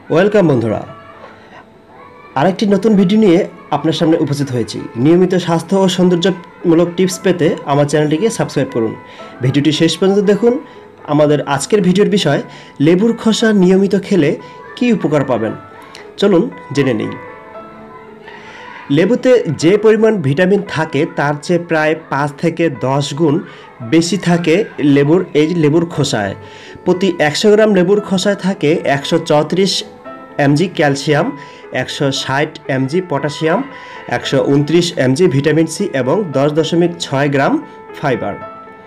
Welcome বন্ধুরা, আরেকটি নতুন ভিডিও নিয়ে আপনার সামনে উপস্থিত হয়েছি। নিয়মিত স্বাস্থ্য ও সৌন্দর্যমূলক টিপস পেতে আমার চ্যানেলটিকে সাবস্ক্রাইব করুন। ভিডিওটি শেষ পর্যন্ত দেখুন। আমাদের আজকের ভিডিওর বিষয়, লেবুর খোসা নিয়মিত খেলে কী উপকার পাবেন। চলুন জেনে নিই। লেবুতে যে পরিমাণ ভিটামিন থাকে তার চেয়ে প্রায় 5 থেকে 10 গুণ বেশি থাকে লেবুর খোসায়। প্রতি 100 গ্রাম লেবুর খোসায় থাকে 134 mg calcium, 160 mg potassium, 129 mg vitamin C এবং 10.6 গ্রাম ফাইবার।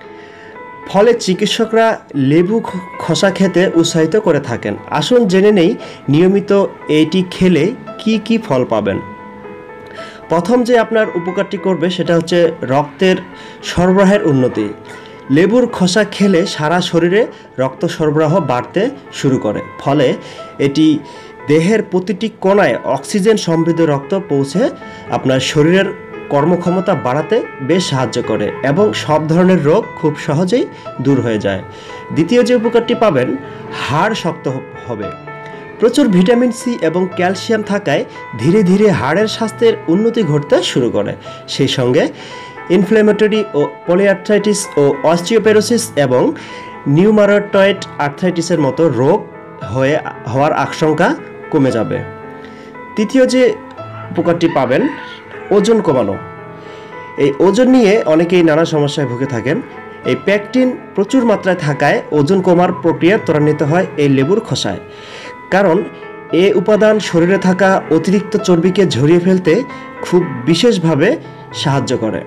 ফলে চিকিৎসকরা লেবু খোসা খেতে উৎসাহিত করে থাকেন। আসুন জেনে নেই নিয়মিত এটি খেলে কি কি ফল পাবেন। প্রথম যে আপনার উপকারটি করবে সেটা হচ্ছে রক্তের সরবরাহের উন্নতি। লেবুর খোসা খেলে সারা শরীরে রক্ত সরবরাহ বাড়তে শুরু করে, ফলে এটি দেহের প্রতিটি কোণায় অক্সিজেন সমৃদ্ধ রক্ত পৌঁছে আপনার শরীরের কর্মক্ষমতা বাড়াতে বেশ সাহায্য করে এবং সব ধরনের রোগ খুব সহজেই দূর হয়ে যায়। দ্বিতীয় যে উপকারটি পাবেন, হাড় শক্ত হবে। প্রচুর ভিটামিন সি এবং ক্যালসিয়াম থাকায় ধীরে ধীরে হাড়ের স্বাস্থ্যের উন্নতি ঘটতে শুরু করে। সেই সঙ্গে ইনফ্ল্যামেটরি ও পলিআর্থ্রাইটিস ও অস্টিওপোরোসিস এবং নিউমারটয়েড আর্থ্রাইটিসের মতো রোগ হওয়ার আশঙ্কা কমে যাবে। তৃতীয় যে উপকারটি পাবেন, ওজন কমানো। এই ওজন নিয়ে অনেকেই নানা সমস্যায় ভুগে থাকেন। এই প্যাকটিন প্রচুর মাত্রায় থাকায় ওজন কমার প্রক্রিয়া ত্বরান্বিত হয় এই লেবুর খোসায়, কারণ এ উপাদান শরীরে থাকা অতিরিক্ত চর্বিকে ঝরিয়ে ফেলতে খুব বিশেষভাবে সাহায্য করে।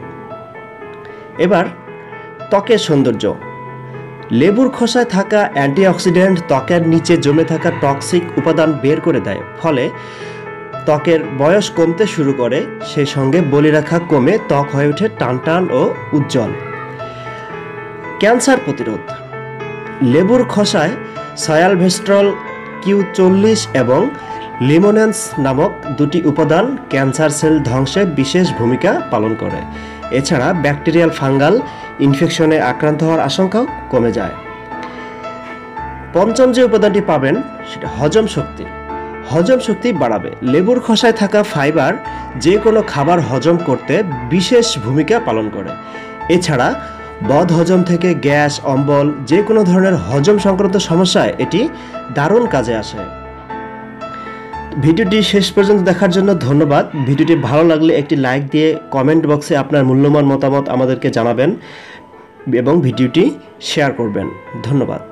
এবার ত্বকের সৌন্দর্য। লেবুর খোসায় থাকা অ্যান্টিঅক্সিডেন্ট ত্বকের নিচে জমে থাকা টক্সিক উপাদান বের করে দেয়, ফলে ত্বকের বয়স কমতে শুরু করে। সেই সঙ্গে বলিরেখা কমে ত্বক হয়ে ওঠে টানটান ও উজ্জ্বল। ক্যান্সার প্রতিরোধ। লেবুর খোসায় সয়ালভেস্ট্রল Q40 এবং লিমোনেন্স নামক দুটি উপাদান ক্যান্সার সেল ধ্বংসে বিশেষ ভূমিকা পালন করে। এছাড়া ব্যাকটেরিয়াল ফাঙ্গাল ইনফেকশনে আক্রান্ত হওয়ার আশঙ্কাও কমে যায়। পঞ্চম যে উপাদানটি পাবেন সেটা হজম শক্তি। হজম শক্তি বাড়াবে। লেবুর খোসায় থাকা ফাইবার যে কোনো খাবার হজম করতে বিশেষ ভূমিকা পালন করে। এছাড়া বদহজম থেকে গ্যাস, অম্বল, যে কোনো ধরনের হজম সংক্রান্ত সমস্যায় এটি দারুণ কাজে আসে। ভিডিওটি শেষ পর্যন্ত দেখার জন্য ধন্যবাদ। ভিডিওটি ভালো লাগলে একটি লাইক দিয়ে কমেন্ট বক্সে আপনার মূল্যবান মতামত আমাদেরকে জানাবেন এবং ভিডিওটি শেয়ার করবেন। ধন্যবাদ।